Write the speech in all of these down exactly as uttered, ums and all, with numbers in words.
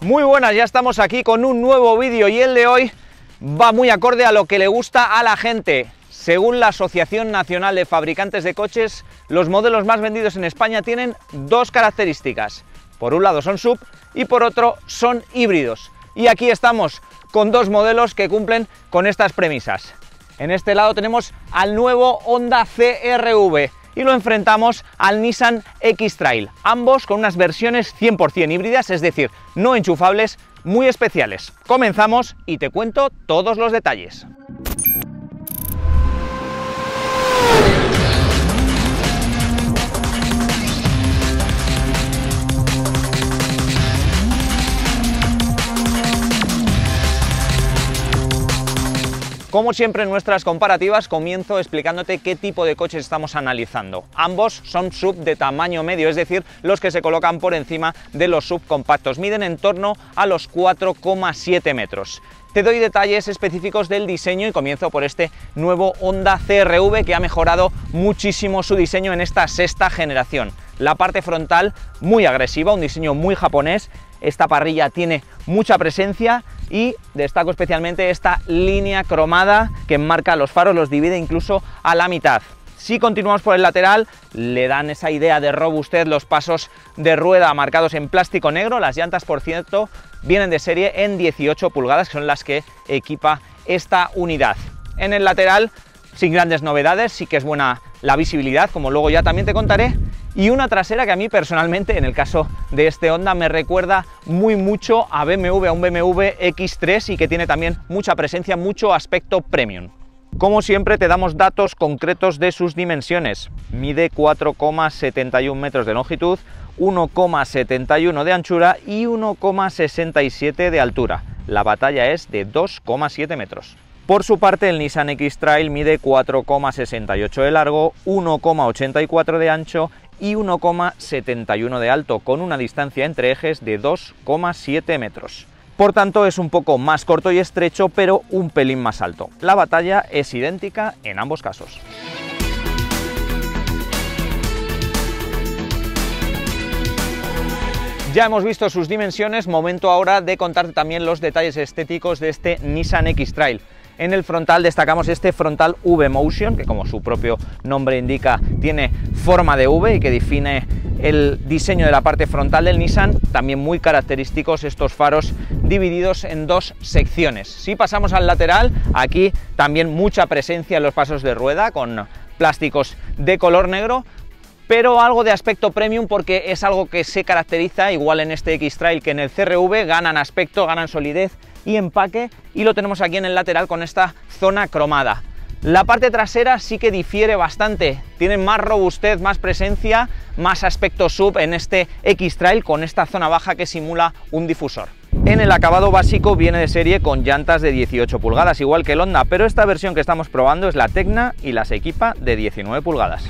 Muy buenas, ya estamos aquí con un nuevo vídeo y el de hoy va muy acorde a lo que le gusta a la gente. Según la Asociación Nacional de Fabricantes de Coches, los modelos más vendidos en España tienen dos características. Por un lado son sub y por otro son híbridos. Y aquí estamos con dos modelos que cumplen con estas premisas. En este lado tenemos al nuevo Honda C R V y lo enfrentamos al Nissan X-Trail, ambos con unas versiones cien por cien híbridas, es decir, no enchufables, muy especiales. Comenzamos y te cuento todos los detalles. Como siempre en nuestras comparativas comienzo explicándote qué tipo de coches estamos analizando. Ambos son sub de tamaño medio, es decir, los que se colocan por encima de los subcompactos. Miden en torno a los cuatro coma siete metros. Te doy detalles específicos del diseño y comienzo por este nuevo Honda C R V que ha mejorado muchísimo su diseño en esta sexta generación. La parte frontal muy agresiva, un diseño muy japonés. Esta parrilla tiene mucha presencia y destaco especialmente esta línea cromada que enmarca los faros, los divide incluso a la mitad. Si continuamos por el lateral, le dan esa idea de robustez los pasos de rueda marcados en plástico negro. Las llantas, por cierto, vienen de serie en dieciocho pulgadas, que son las que equipa esta unidad. En el lateral, sin grandes novedades, sí que es buena la visibilidad, como luego ya también te contaré. Y una trasera que a mí personalmente, en el caso de este Honda, me recuerda muy mucho a B M W, a un B M W X tres y que tiene también mucha presencia, mucho aspecto premium. Como siempre te damos datos concretos de sus dimensiones. Mide cuatro coma setenta y uno metros de longitud, uno coma setenta y uno de anchura y uno coma sesenta y siete de altura. La batalla es de dos coma siete metros. Por su parte, el Nissan X-Trail mide cuatro coma sesenta y ocho de largo, uno coma ochenta y cuatro de ancho y uno coma setenta y uno de alto, con una distancia entre ejes de dos coma siete metros. Por tanto, es un poco más corto y estrecho, pero un pelín más alto. La batalla es idéntica en ambos casos. Ya hemos visto sus dimensiones, momento ahora de contarte también los detalles estéticos de este Nissan X-Trail. En el frontal destacamos este frontal V-Motion, que como su propio nombre indica, tiene forma de V y que define el diseño de la parte frontal del Nissan. También muy característicos estos faros divididos en dos secciones. Si pasamos al lateral, aquí también mucha presencia en los pasos de rueda con plásticos de color negro, pero algo de aspecto premium porque es algo que se caracteriza igual en este X-Trail que en el C R V, ganan aspecto, ganan solidez y empaque, y lo tenemos aquí en el lateral con esta zona cromada. La parte trasera sí que difiere bastante, tiene más robustez, más presencia, más aspecto sub en este X-Trail con esta zona baja que simula un difusor. En el acabado básico viene de serie con llantas de dieciocho pulgadas, igual que el Honda, pero esta versión que estamos probando es la Tecna y las equipa de diecinueve pulgadas.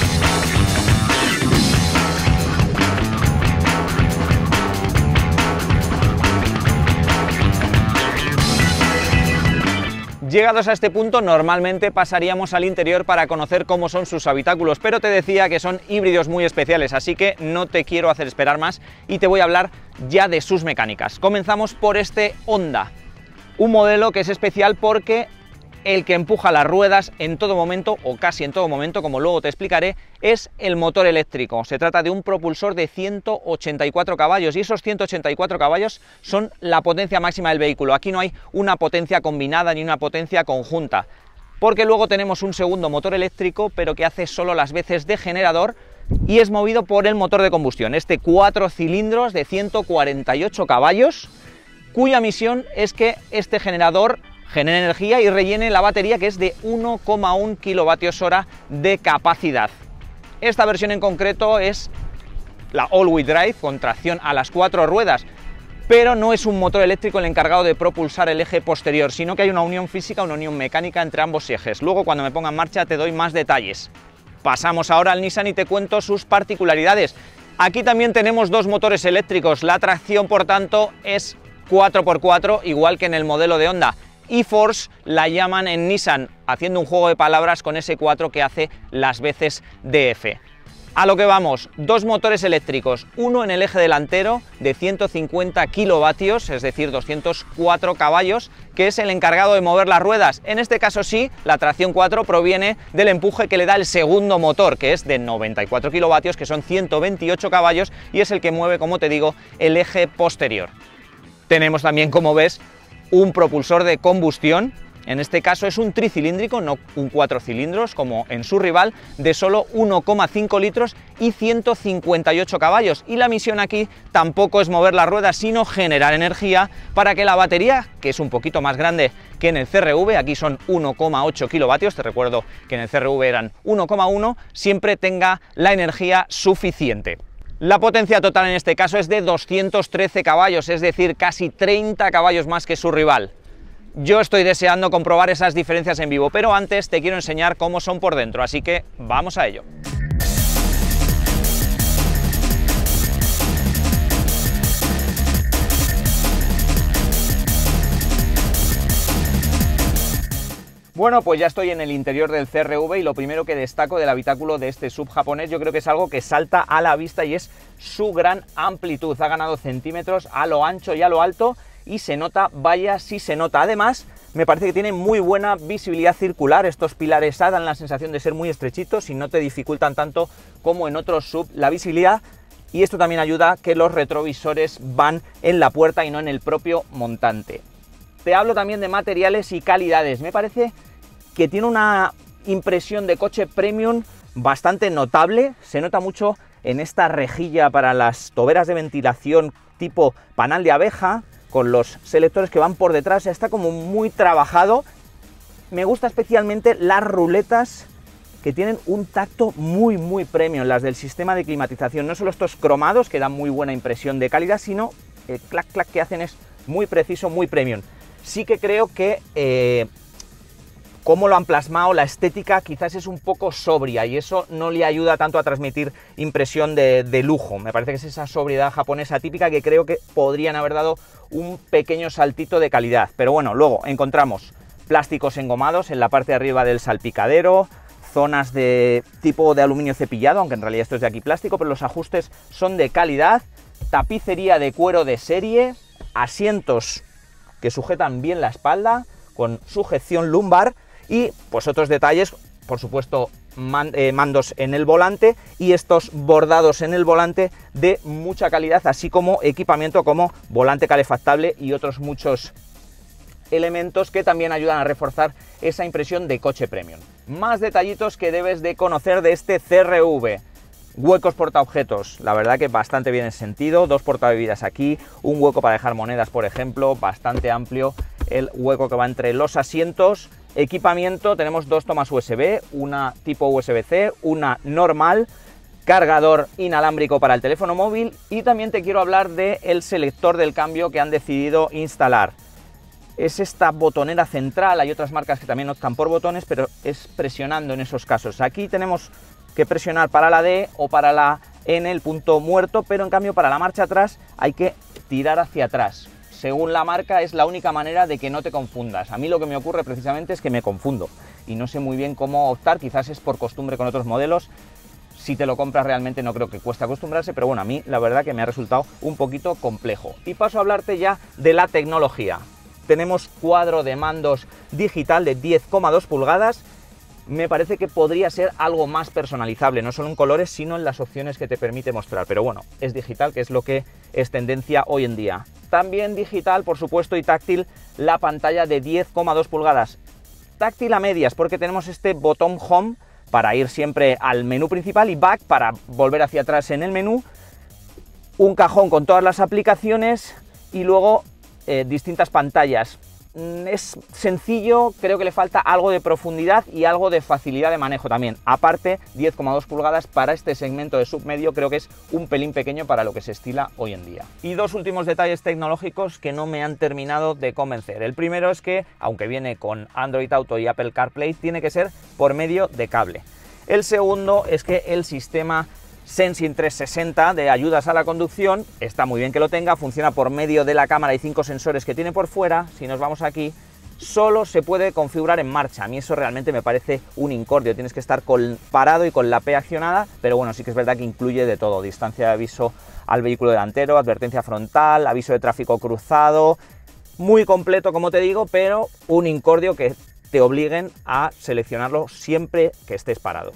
Llegados a este punto, normalmente pasaríamos al interior para conocer cómo son sus habitáculos, pero te decía que son híbridos muy especiales, así que no te quiero hacer esperar más y te voy a hablar ya de sus mecánicas. Comenzamos por este Honda, un modelo que es especial porque el que empuja las ruedas en todo momento, o casi en todo momento, como luego te explicaré, es el motor eléctrico. Se trata de un propulsor de ciento ochenta y cuatro caballos y esos ciento ochenta y cuatro caballos son la potencia máxima del vehículo. Aquí no hay una potencia combinada ni una potencia conjunta, porque luego tenemos un segundo motor eléctrico, pero que hace solo las veces de generador y es movido por el motor de combustión, este cuatro cilindros de ciento cuarenta y ocho caballos, cuya misión es que este generador genere energía y rellene la batería, que es de uno coma uno kilovatios hora de capacidad. Esta versión en concreto es la all-wheel drive con tracción a las cuatro ruedas, pero no es un motor eléctrico el encargado de propulsar el eje posterior, sino que hay una unión física, una unión mecánica entre ambos ejes. Luego, cuando me ponga en marcha, te doy más detalles. Pasamos ahora al Nissan y te cuento sus particularidades. Aquí también tenemos dos motores eléctricos, la tracción por tanto es cuatro por cuatro, igual que en el modelo de Honda. E-Force la llaman en Nissan, haciendo un juego de palabras con ese cuatro que hace las veces de F. A lo que vamos, dos motores eléctricos, uno en el eje delantero de ciento cincuenta kilovatios, es decir, doscientos cuatro caballos, que es el encargado de mover las ruedas. En este caso sí, la tracción cuatro proviene del empuje que le da el segundo motor, que es de noventa y cuatro kilovatios, que son ciento veintiocho caballos, y es el que mueve, como te digo, el eje posterior. Tenemos también, como ves, un propulsor de combustión. En este caso es un tricilíndrico, no un cuatro cilindros como en su rival, de solo uno coma cinco litros y ciento cincuenta y ocho caballos. Y la misión aquí tampoco es mover las ruedas, sino generar energía para que la batería, que es un poquito más grande que en el C R V, aquí son uno coma ocho kilovatios, te recuerdo que en el C R V eran uno coma uno, siempre tenga la energía suficiente. La potencia total en este caso es de doscientos trece caballos, es decir, casi treinta caballos más que su rival. Yo estoy deseando comprobar esas diferencias en vivo, pero antes te quiero enseñar cómo son por dentro, así que vamos a ello. Bueno, pues ya estoy en el interior del C R V y lo primero que destaco del habitáculo de este sub japonés, yo creo que es algo que salta a la vista y es su gran amplitud. Ha ganado centímetros a lo ancho y a lo alto y se nota, vaya si se nota. Además, me parece que tiene muy buena visibilidad circular. Estos pilares A dan la sensación de ser muy estrechitos y no te dificultan tanto como en otros sub la visibilidad. Y esto también ayuda a que los retrovisores van en la puerta y no en el propio montante. Te hablo también de materiales y calidades. Me parece que tiene una impresión de coche premium bastante notable. Se nota mucho en esta rejilla para las toberas de ventilación tipo panal de abeja, con los selectores que van por detrás. Está como muy trabajado. Me gusta especialmente las ruletas, que tienen un tacto muy muy premium, las del sistema de climatización. No solo estos cromados que dan muy buena impresión de calidad, sino el clac clac que hacen es muy preciso, muy premium. Sí que creo que eh, cómo lo han plasmado, la estética quizás es un poco sobria y eso no le ayuda tanto a transmitir impresión de, de lujo. Me parece que es esa sobriedad japonesa típica que creo que podrían haber dado un pequeño saltito de calidad. Pero bueno, luego encontramos plásticos engomados en la parte de arriba del salpicadero, zonas de tipo de aluminio cepillado, aunque en realidad esto es de aquí plástico, pero los ajustes son de calidad, tapicería de cuero de serie, asientos que sujetan bien la espalda con sujeción lumbar y pues otros detalles, por supuesto man, eh, mandos en el volante y estos bordados en el volante de mucha calidad, así como equipamiento como volante calefactable y otros muchos elementos que también ayudan a reforzar esa impresión de coche premium. Más detallitos que debes de conocer de este C R V. Huecos portaobjetos, la verdad que bastante bien en sentido, dos portabebidas aquí, un hueco para dejar monedas, por ejemplo, bastante amplio el hueco que va entre los asientos. Equipamiento, tenemos dos tomas U S B, una tipo U S B C, una normal, cargador inalámbrico para el teléfono móvil y también te quiero hablar del selector del cambio que han decidido instalar. Es esta botonera central, hay otras marcas que también optan por botones, pero es presionando en esos casos. Aquí tenemos que presionar para la D o para la N, el punto muerto, pero en cambio para la marcha atrás hay que tirar hacia atrás. Según la marca es la única manera de que no te confundas. A mí lo que me ocurre precisamente es que me confundo y no sé muy bien cómo optar, quizás es por costumbre con otros modelos. Si te lo compras realmente no creo que cueste acostumbrarse, pero bueno, a mí la verdad que me ha resultado un poquito complejo. Y paso a hablarte ya de la tecnología. Tenemos cuadro de mandos digital de diez coma dos pulgadas. Me parece que podría ser algo más personalizable, no solo en colores, sino en las opciones que te permite mostrar. Pero bueno, es digital, que es lo que es tendencia hoy en día. También digital, por supuesto, y táctil, la pantalla de diez coma dos pulgadas. Táctil a medias, porque tenemos este botón Home para ir siempre al menú principal y Back para volver hacia atrás en el menú. Un cajón con todas las aplicaciones y luego eh, distintas pantallas. Es sencillo, creo que le falta algo de profundidad y algo de facilidad de manejo también. Aparte, diez coma dos pulgadas para este segmento de submedio creo que es un pelín pequeño para lo que se estila hoy en día. Y dos últimos detalles tecnológicos que no me han terminado de convencer. El primero es que, aunque viene con Android Auto y Apple CarPlay, tiene que ser por medio de cable. El segundo es que el sistema Sensing trescientos sesenta de ayudas a la conducción, está muy bien que lo tenga, funciona por medio de la cámara y cinco sensores que tiene por fuera. Si nos vamos aquí, solo se puede configurar en marcha. A mí eso realmente me parece un incordio, tienes que estar con, parado y con la P accionada, pero bueno, sí que es verdad que incluye de todo: distancia de aviso al vehículo delantero, advertencia frontal, aviso de tráfico cruzado, muy completo como te digo, pero un incordio que te obliguen a seleccionarlo siempre que estés parado.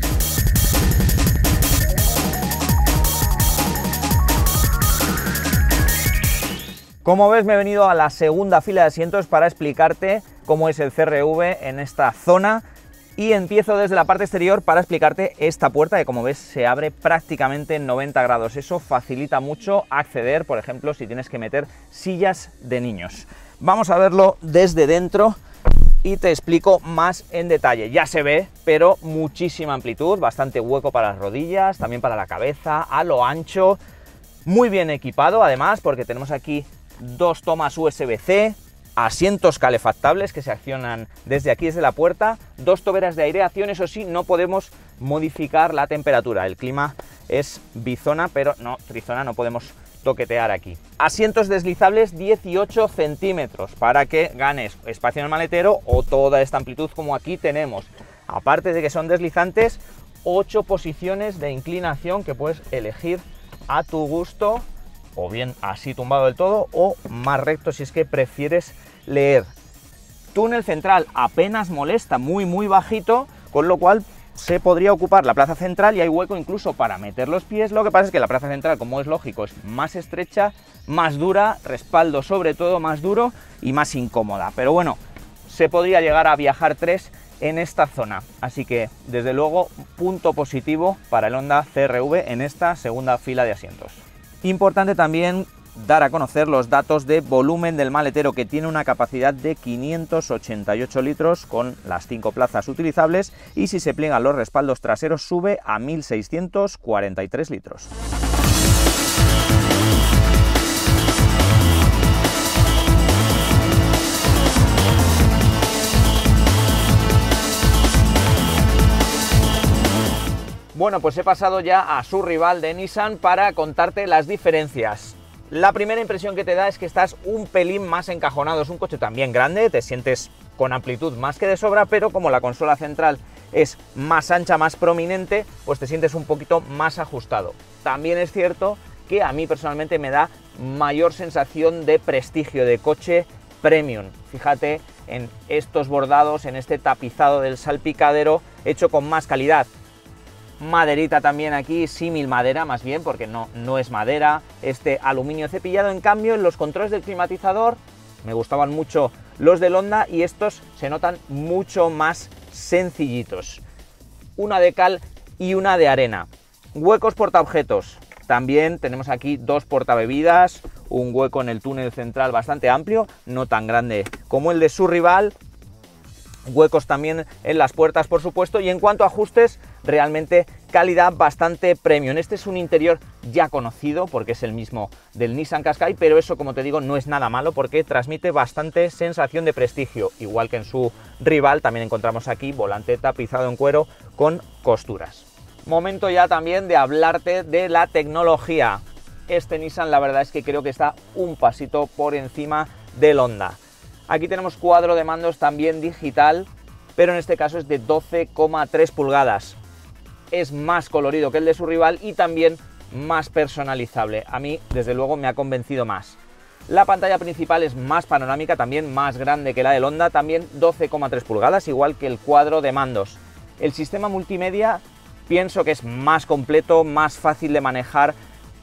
Como ves, me he venido a la segunda fila de asientos para explicarte cómo es el C R V en esta zona, y empiezo desde la parte exterior para explicarte esta puerta que, como ves, se abre prácticamente en noventa grados. Eso facilita mucho acceder, por ejemplo, si tienes que meter sillas de niños. Vamos a verlo desde dentro y te explico más en detalle. Ya se ve, pero muchísima amplitud, bastante hueco para las rodillas, también para la cabeza, a lo ancho, muy bien equipado además, porque tenemos aquí dos tomas U S B C, asientos calefactables que se accionan desde aquí, desde la puerta, dos toberas de aireación. Eso sí, no podemos modificar la temperatura, el clima es bizona, pero no trizona, no podemos toquetear aquí. Asientos deslizables dieciocho centímetros para que ganes espacio en el maletero o toda esta amplitud como aquí tenemos. Aparte de que son deslizantes, ocho posiciones de inclinación que puedes elegir a tu gusto, o bien así tumbado del todo o más recto si es que prefieres leer. Túnel central apenas molesta, muy muy bajito, con lo cual se podría ocupar la plaza central y hay hueco incluso para meter los pies. Lo que pasa es que la plaza central, como es lógico, es más estrecha, más dura, respaldo sobre todo más duro y más incómoda. Pero bueno, se podría llegar a viajar tres en esta zona, así que desde luego punto positivo para el Honda C R V en esta segunda fila de asientos. Importante también dar a conocer los datos de volumen del maletero, que tiene una capacidad de quinientos ochenta y ocho litros con las cinco plazas utilizables, y si se pliegan los respaldos traseros sube a mil seiscientos cuarenta y tres litros. Bueno, pues he pasado ya a su rival de Nissan para contarte las diferencias. La primera impresión que te da es que estás un pelín más encajonado. Es un coche también grande, te sientes con amplitud más que de sobra, pero como la consola central es más ancha, más prominente, pues te sientes un poquito más ajustado. También es cierto que a mí personalmente me da mayor sensación de prestigio, de coche premium. Fíjate en estos bordados, en este tapizado del salpicadero hecho con más calidad. Maderita también aquí, símil madera más bien, porque no, no es madera, este aluminio cepillado. En cambio, en los controles del climatizador me gustaban mucho los del Honda y estos se notan mucho más sencillitos. Una de cal y una de arena. Huecos portaobjetos. También tenemos aquí dos portabebidas, un hueco en el túnel central bastante amplio, no tan grande como el de su rival. Huecos también en las puertas, por supuesto, y en cuanto a ajustes, realmente calidad bastante premium. Este es un interior ya conocido porque es el mismo del Nissan Qashqai, pero eso, como te digo, no es nada malo porque transmite bastante sensación de prestigio. Igual que en su rival, también encontramos aquí volante tapizado en cuero con costuras. Momento ya también de hablarte de la tecnología. Este Nissan, la verdad es que creo que está un pasito por encima del Honda. Aquí tenemos cuadro de mandos también digital, pero en este caso es de doce coma tres pulgadas. Es más colorido que el de su rival y también más personalizable. A mí, desde luego, me ha convencido más. La pantalla principal es más panorámica, también más grande que la del Honda, también doce coma tres pulgadas, igual que el cuadro de mandos. El sistema multimedia pienso que es más completo, más fácil de manejar,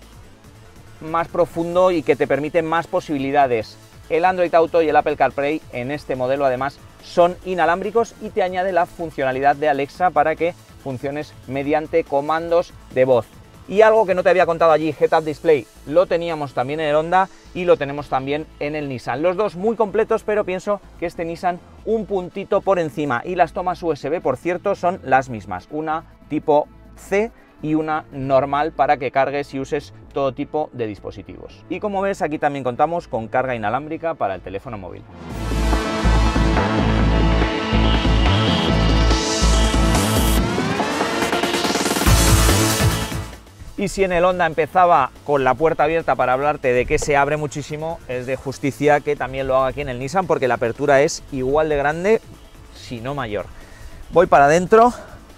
más profundo y que te permite más posibilidades. El Android Auto y el Apple CarPlay en este modelo además son inalámbricos y te añade la funcionalidad de Alexa para que funciones mediante comandos de voz. Y algo que no te había contado allí, Head-Up Display, lo teníamos también en el Honda y lo tenemos también en el Nissan. Los dos muy completos, pero pienso que este Nissan un puntito por encima. Y las tomas U S B, por cierto, son las mismas, una tipo C y una normal para que cargues y uses todo tipo de dispositivos. Y como ves, aquí también contamos con carga inalámbrica para el teléfono móvil. Y si en el Honda empezaba con la puerta abierta para hablarte de que se abre muchísimo, es de justicia que también lo haga aquí en el Nissan, porque la apertura es igual de grande, si no mayor. Voy para adentro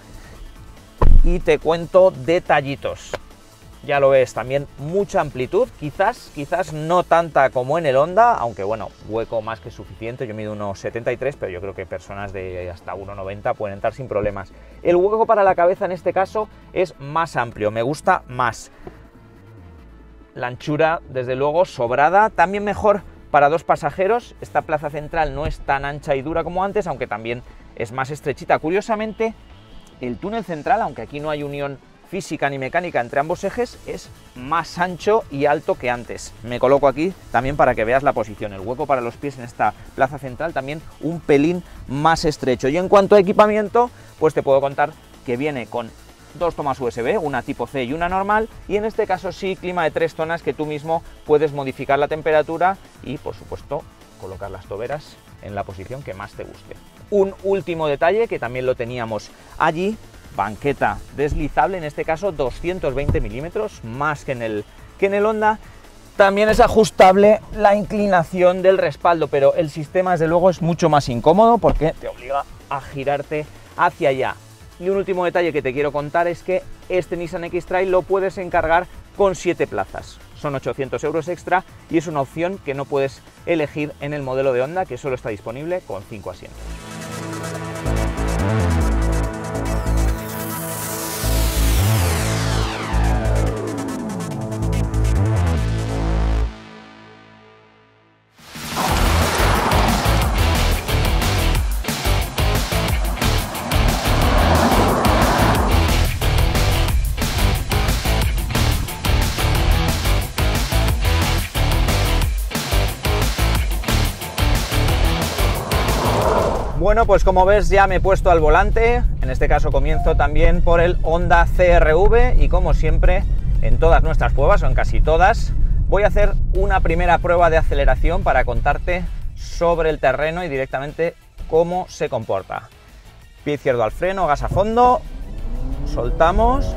y te cuento detallitos. Ya lo ves, también mucha amplitud, quizás, quizás no tanta como en el Honda, aunque bueno, hueco más que suficiente. Yo mido uno setenta y tres, pero yo creo que personas de hasta uno noventa pueden entrar sin problemas. El hueco para la cabeza en este caso es más amplio, me gusta más. La anchura, desde luego, sobrada, también mejor para dos pasajeros. Esta plaza central no es tan ancha y dura como antes, aunque también es más estrechita. Curiosamente, el túnel central, aunque aquí no hay unión física ni mecánica entre ambos ejes, es más ancho y alto que antes. Me coloco aquí también para que veas la posición. El hueco para los pies en esta plaza central también un pelín más estrecho. Y en cuanto a equipamiento, pues te puedo contar que viene con dos tomas U S B, una tipo C y una normal, y en este caso sí, clima de tres zonas que tú mismo puedes modificar la temperatura y, por supuesto, colocar las toberas en la posición que más te guste. Un último detalle que también lo teníamos allí: banqueta deslizable, en este caso doscientos veinte milímetros, más que en el, que en el Honda. También es ajustable la inclinación del respaldo, pero el sistema desde luego es mucho más incómodo porque te obliga a girarte hacia allá. Y un último detalle que te quiero contar es que este Nissan X-Trail lo puedes encargar con siete plazas. Son ochocientos euros extra y es una opción que no puedes elegir en el modelo de Honda, que solo está disponible con cinco asientos. Bueno, pues como ves ya me he puesto al volante. En este caso comienzo también por el Honda C R V y, como siempre en todas nuestras pruebas, o en casi todas, voy a hacer una primera prueba de aceleración para contarte sobre el terreno y directamente cómo se comporta. Pie izquierdo al freno, gas a fondo, soltamos.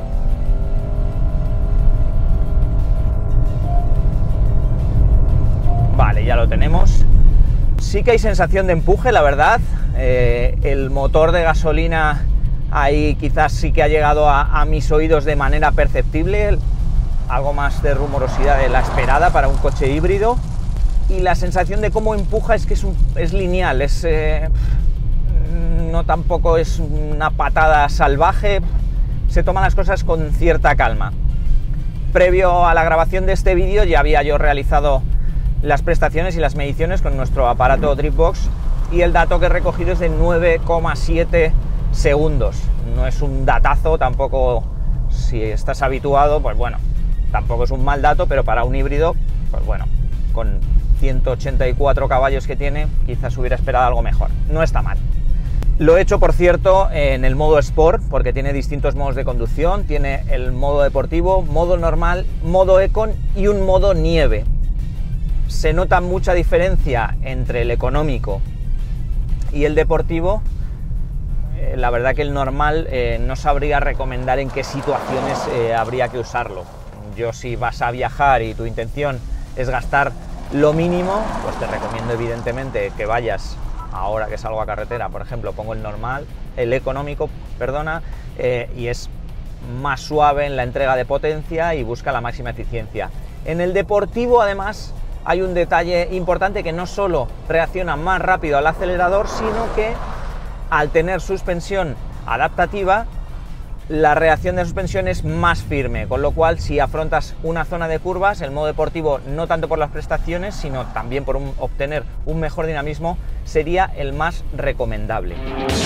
Vale, ya lo tenemos. Sí que hay sensación de empuje, la verdad. Eh, el motor de gasolina ahí quizás sí que ha llegado a, a mis oídos de manera perceptible, algo más de rumorosidad de la esperada para un coche híbrido. Y la sensación de cómo empuja es que es, un, es lineal, es, eh, no tampoco es una patada salvaje, se toman las cosas con cierta calma. Previo a la grabación de este vídeo ya había yo realizado las prestaciones y las mediciones con nuestro aparato Driftbox y el dato que he recogido es de nueve coma siete segundos. No es un datazo, tampoco, si estás habituado, pues bueno, tampoco es un mal dato, pero para un híbrido, pues bueno, con ciento ochenta y cuatro caballos que tiene, quizás hubiera esperado algo mejor. No está mal. Lo he hecho, por cierto, en el modo Sport, porque tiene distintos modos de conducción. Tiene el modo deportivo, modo normal, modo Econ y un modo nieve. Se nota mucha diferencia entre el económico y el deportivo. Eh, la verdad que el normal eh, no sabría recomendar en qué situaciones eh, habría que usarlo. Yo, si vas a viajar y tu intención es gastar lo mínimo, pues te recomiendo evidentemente que vayas, ahora que salgo a carretera, por ejemplo, pongo el normal, el económico, perdona, eh, y es más suave en la entrega de potencia y busca la máxima eficiencia. En el deportivo, además, hay un detalle importante, que no solo reacciona más rápido al acelerador, sino que al tener suspensión adaptativa, la reacción de suspensión es más firme, con lo cual si afrontas una zona de curvas, el modo deportivo, no tanto por las prestaciones, sino también por un, obtener un mejor dinamismo, sería el más recomendable.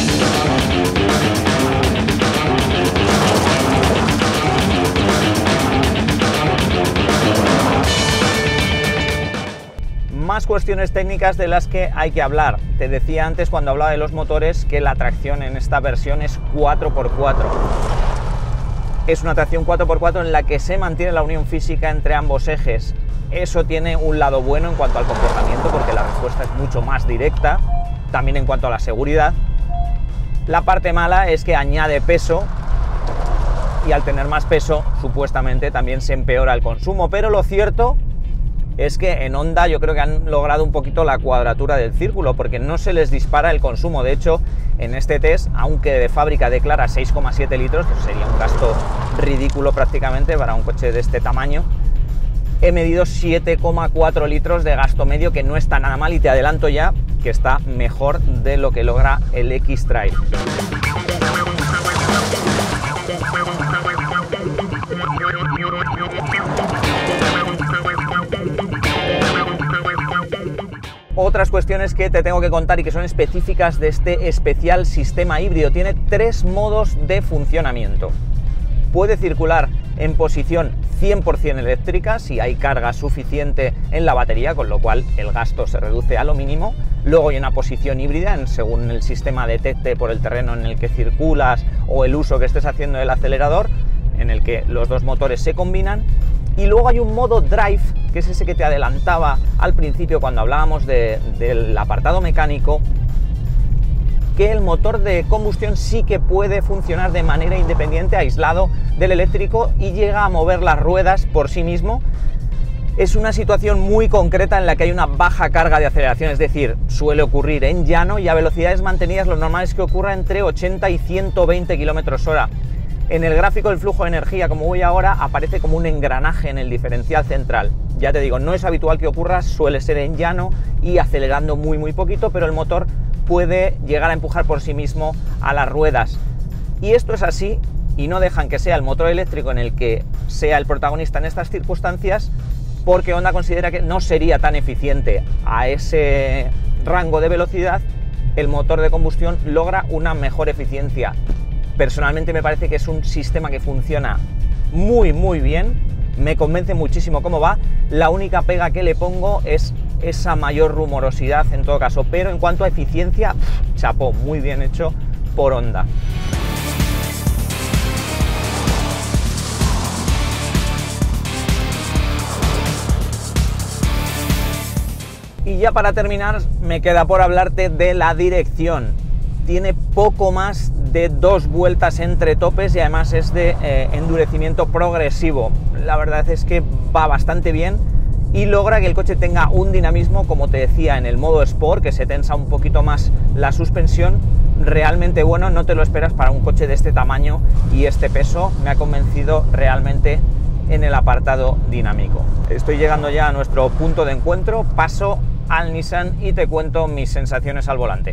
Más cuestiones técnicas de las que hay que hablar. Te decía antes, cuando hablaba de los motores, que la tracción en esta versión es cuatro por cuatro. Es una tracción cuatro por cuatro en la que se mantiene la unión física entre ambos ejes. Eso tiene un lado bueno en cuanto al comportamiento, porque la respuesta es mucho más directa, también en cuanto a la seguridad. La parte mala es que añade peso y al tener más peso supuestamente también se empeora el consumo, pero lo cierto es que en Honda yo creo que han logrado un poquito la cuadratura del círculo, porque no se les dispara el consumo. De hecho, en este test, aunque de fábrica declara seis coma siete litros, pues sería un gasto ridículo prácticamente para un coche de este tamaño, he medido siete coma cuatro litros de gasto medio, que no está nada mal, y te adelanto ya que está mejor de lo que logra el X-Trail. Otras cuestiones que te tengo que contar y que son específicas de este especial sistema híbrido. Tiene tres modos de funcionamiento. Puede circular en posición cien por cien eléctrica si hay carga suficiente en la batería, con lo cual el gasto se reduce a lo mínimo. Luego hay una posición híbrida, en, según el sistema detecte por el terreno en el que circulas o el uso que estés haciendo del acelerador, en el que los dos motores se combinan. Y luego hay un modo drive, que es ese que te adelantaba al principio cuando hablábamos de, del apartado mecánico, que el motor de combustión sí que puede funcionar de manera independiente, aislado del eléctrico, y llega a mover las ruedas por sí mismo. Es una situación muy concreta en la que hay una baja carga de aceleración, es decir, suele ocurrir en llano y a velocidades mantenidas lo normal es que ocurra entre ochenta y ciento veinte kilómetros hora. En el gráfico del flujo de energía, como voy ahora, aparece como un engranaje en el diferencial central. Ya te digo, no es habitual que ocurra, suele ser en llano y acelerando muy muy poquito, pero el motor puede llegar a empujar por sí mismo a las ruedas. Y esto es así, y no dejan que sea el motor eléctrico en el que sea el protagonista en estas circunstancias, porque Honda considera que no sería tan eficiente a ese rango de velocidad. El motor de combustión logra una mejor eficiencia. Personalmente me parece que es un sistema que funciona muy muy bien, me convence muchísimo cómo va. La única pega que le pongo es esa mayor rumorosidad en todo caso, pero en cuanto a eficiencia, pff, chapó, muy bien hecho por Honda. Y ya para terminar me queda por hablarte de la dirección. Tiene poco más de dos vueltas entre topes y además es de eh, endurecimiento progresivo. La verdad es que va bastante bien y logra que el coche tenga un dinamismo, como te decía, en el modo Sport, que se tensa un poquito más la suspensión, realmente bueno. No te lo esperas para un coche de este tamaño y este peso. Me ha convencido realmente en el apartado dinámico. Estoy llegando ya a nuestro punto de encuentro, paso al Nissan y te cuento mis sensaciones al volante.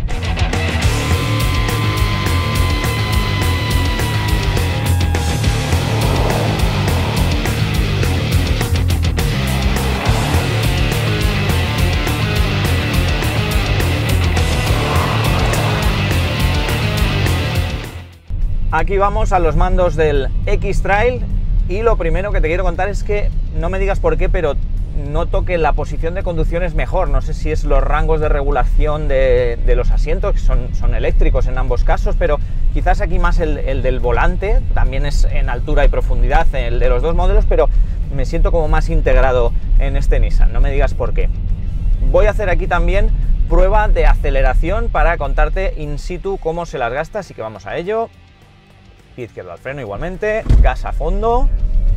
Aquí vamos a los mandos del X-Trail y lo primero que te quiero contar es que, no me digas por qué, pero noto que la posición de conducción es mejor. No sé si es los rangos de regulación de, de los asientos, que son, son eléctricos en ambos casos, pero quizás aquí más el, el del volante, también es en altura y profundidad el de los dos modelos, pero me siento como más integrado en este Nissan, no me digas por qué. Voy a hacer aquí también prueba de aceleración para contarte in situ cómo se las gasta, así que vamos a ello. Pie izquierdo al freno igualmente, gas a fondo.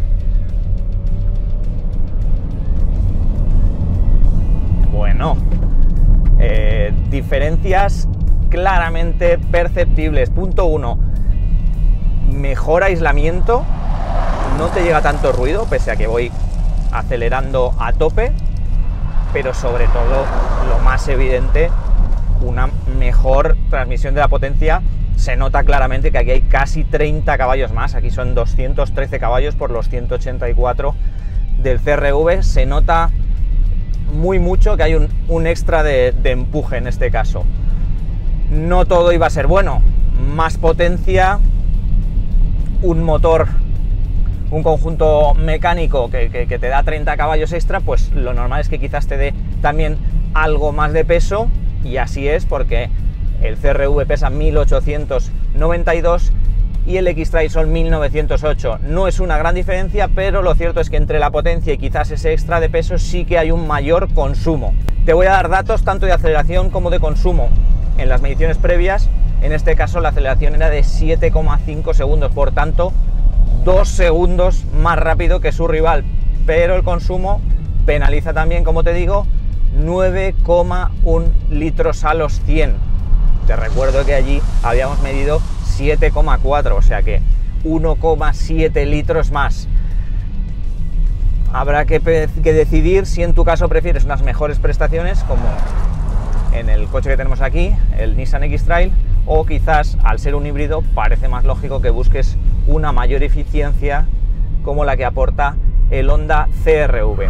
Bueno, eh, diferencias claramente perceptibles. Punto uno, mejor aislamiento, no te llega tanto ruido, pese a que voy acelerando a tope, pero sobre todo, lo más evidente, una mejor transmisión de la potencia. Se nota claramente que aquí hay casi treinta caballos más, aquí son doscientos trece caballos por los ciento ochenta y cuatro del C R V, se nota muy mucho que hay un, un extra de, de empuje en este caso. No todo iba a ser bueno, más potencia, un motor, un conjunto mecánico que, que, que te da treinta caballos extra, pues lo normal es que quizás te dé también algo más de peso, y así es, porque el C R V pesa mil ochocientos noventa y dos y el X-Trail son mil novecientos ocho. No es una gran diferencia, pero lo cierto es que entre la potencia y quizás ese extra de peso sí que hay un mayor consumo. Te voy a dar datos tanto de aceleración como de consumo. En las mediciones previas, en este caso la aceleración era de siete coma cinco segundos, por tanto dos segundos más rápido que su rival, pero el consumo penaliza también, como te digo, nueve coma uno litros a los cien. Te recuerdo que allí habíamos medido siete coma cuatro, o sea que uno coma siete litros más. Habrá que, que decidir si en tu caso prefieres unas mejores prestaciones, como en el coche que tenemos aquí, el Nissan X-Trail, o quizás al ser un híbrido parece más lógico que busques una mayor eficiencia como la que aporta el Honda C R V.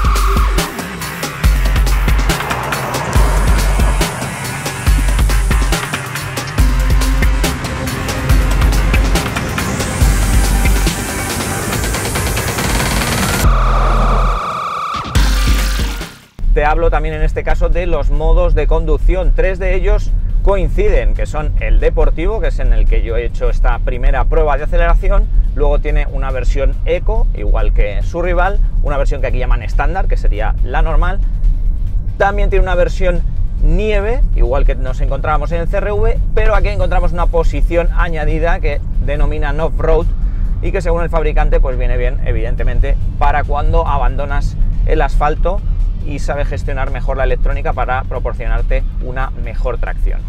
Te hablo también en este caso de los modos de conducción. Tres de ellos coinciden, que son el deportivo, que es en el que yo he hecho esta primera prueba de aceleración. Luego tiene una versión eco, igual que su rival, una versión que aquí llaman estándar, que sería la normal. También tiene una versión nieve, igual que nos encontrábamos en el C R V, pero aquí encontramos una posición añadida que denominan off-road y que según el fabricante pues viene bien, evidentemente, para cuando abandonas el asfalto y sabe gestionar mejor la electrónica para proporcionarte una mejor tracción.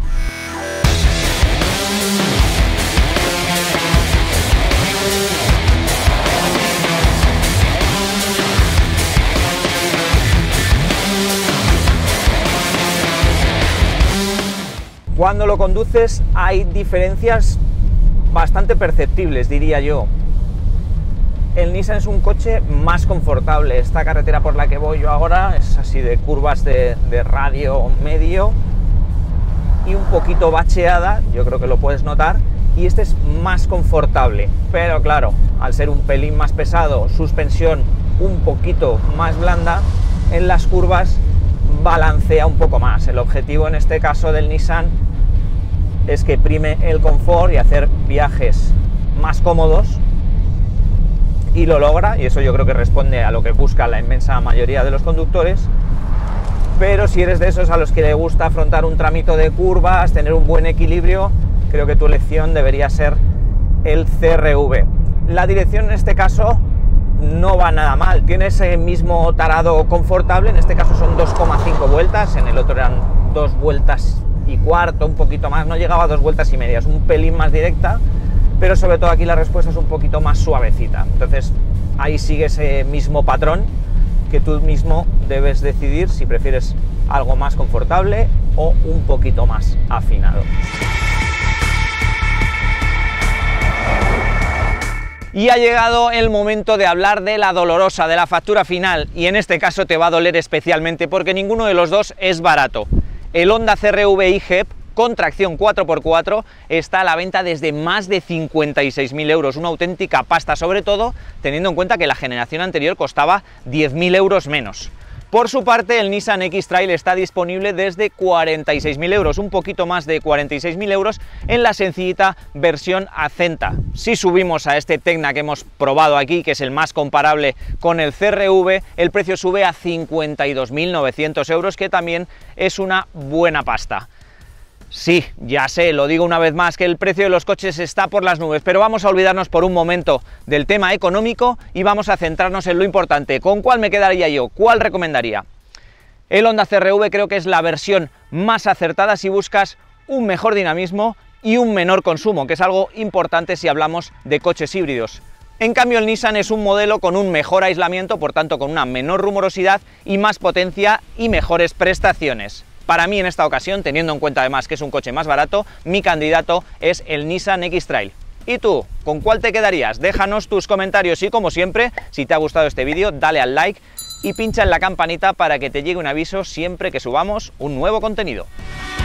Cuando lo conduces hay diferencias bastante perceptibles, diría yo. El Nissan es un coche más confortable. Esta carretera por la que voy yo ahora es así de curvas de, de radio medio y un poquito bacheada, yo creo que lo puedes notar, y este es más confortable, pero claro, al ser un pelín más pesado, suspensión un poquito más blanda, en las curvas balancea un poco más. El objetivo en este caso del Nissan es que prime el confort y hacer viajes más cómodos, y lo logra, y eso yo creo que responde a lo que busca la inmensa mayoría de los conductores. Pero si eres de esos a los que le gusta afrontar un trámite de curvas, tener un buen equilibrio, creo que tu elección debería ser el C R V. La dirección en este caso no va nada mal, tiene ese mismo tarado confortable, en este caso son dos coma cinco vueltas, en el otro eran dos vueltas y cuarto, un poquito más, no llegaba a dos vueltas y media, es un pelín más directa, pero sobre todo aquí la respuesta es un poquito más suavecita. Entonces ahí sigue ese mismo patrón que tú mismo debes decidir si prefieres algo más confortable o un poquito más afinado. Y ha llegado el momento de hablar de la dolorosa, de la factura final, y en este caso te va a doler especialmente porque ninguno de los dos es barato. El Honda C R V i-G E P con tracción cuatro por cuatro está a la venta desde más de cincuenta y seis mil euros, una auténtica pasta, sobre todo teniendo en cuenta que la generación anterior costaba diez mil euros menos. Por su parte, el Nissan X-Trail está disponible desde cuarenta y seis mil euros, un poquito más de cuarenta y seis mil euros en la sencillita versión Acenta. Si subimos a este Tecna que hemos probado aquí, que es el más comparable con el C R V, el precio sube a cincuenta y dos mil novecientos euros, que también es una buena pasta. Sí, ya sé, lo digo una vez más, que el precio de los coches está por las nubes, pero vamos a olvidarnos por un momento del tema económico y vamos a centrarnos en lo importante. ¿Con cuál me quedaría yo? ¿Cuál recomendaría? El Honda C R V creo que es la versión más acertada si buscas un mejor dinamismo y un menor consumo, que es algo importante si hablamos de coches híbridos. En cambio, el Nissan es un modelo con un mejor aislamiento, por tanto con una menor rumorosidad y más potencia y mejores prestaciones. Para mí en esta ocasión, teniendo en cuenta además que es un coche más barato, mi candidato es el Nissan X-Trail. ¿Y tú? ¿Con cuál te quedarías? Déjanos tus comentarios y, como siempre, si te ha gustado este vídeo, dale al like y pincha en la campanita para que te llegue un aviso siempre que subamos un nuevo contenido.